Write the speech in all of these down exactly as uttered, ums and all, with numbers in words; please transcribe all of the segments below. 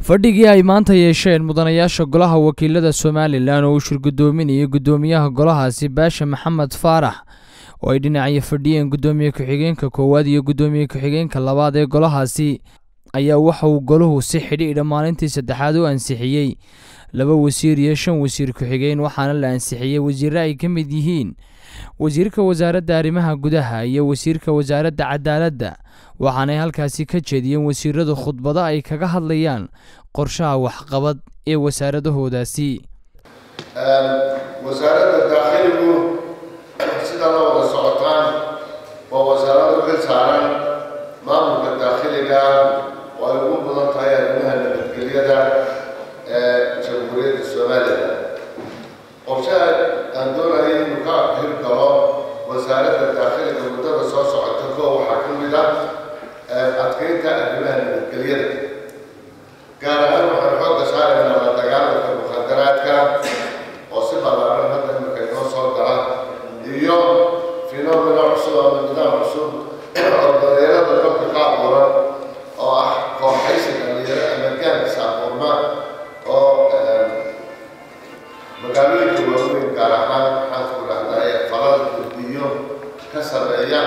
fadhigii ay maanta yeesheen mudanayaasha golaha wakiilada Somaliland oo uu shirgudoominayay gudoomiyaha golahaasi Baasha Maxamed Faarax oo ay dhinacyo fadhiyeen gudoomiye ku-xigeenka koowaad iyo gudoomiye ku-xigeenka labaad ee golahaasi ayaa waxa uu goluhu si xidhiidh maalintii saddexaad u ansixiyay laba wasiir iyo shan wasiir ku-xigeen waxaana la ansixiyay wasiirro ay ka mid yihiin wasiirka wasaaradda arrimaha gudaha iyo wasiirka wasaaradda cadaaladda waxaana ay halkaasi ka jeediyeen wasiirrada khudbado ay kaga hadlayaan qorshaha waxqabad ee wasaaradahoodaasi wasaaradda dakhligu sida la wada socotaan waa wasaaradda ka saaran maamulka dakhliga oo ay ugu badan tahay arrimaha nabadgelyada ee jamhuuriyadda Soomaaliya qorshaha aan doonayay inuu ka hirgalo wasaaradda dakhliga muddada soo socota koo waxaa ka mid ah adkeynta arrimaha nabadgelyada gaar ahaan waxaan xoogga saaraynaa la dagaalanka mukhadaraadka oo si ballaaran hadda iminka inoo soo gala iyo fenomeno cusub ama nidaam cusub oo dareerada dalka ka abuuran oo ah kooxaysi dhalinyaro ama gaangis abuurma oo magaalooyinka waaweyn gaar ahaan maxaan ku dhahdaa ee falal gurdiyo ka sameeya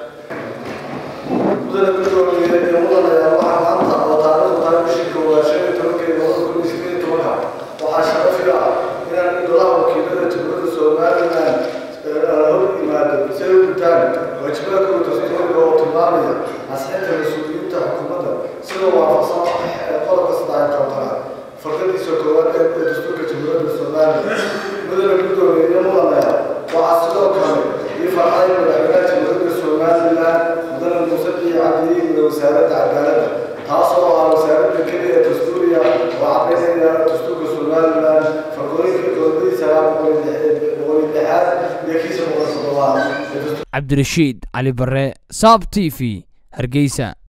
mudane gudoomiye ee mudanayaa waxaa maanta oo taariikhda qaranka waa shan iyo tobankii labada kun iyo sideed iyo tobanka waxaa sharaf ah inaan golaha wakiilada jamhuuriyadda Somaliland hor yimaado si ay u gutaan waajibaadkooda dastuuriga oo tilmaamaya ansixinta mas-uuliyiinta xukuumadda sida waafaqsan qodobka saddex iyo tobanaad farqadiisa koowaad ee dastuurka jamhuuriyadda Somaliland mudane gudoomiye ee mudanayaa waxaa sidoo kale ii farxay madaxweynaha jamhuuriyadda Somaliland mudane Muuse Cabdi iyo wasaaradda cadaaladda taasoo ah wasaaradda keliya ee dastuuriga oo cadeynaya dastuurka Somaliland farqooyinka koodadiisa boqol iyo lixaad iyo kiisa boqol iyo toddobaad Cabdirashiid Cali Barre Sab T V Hargeysa.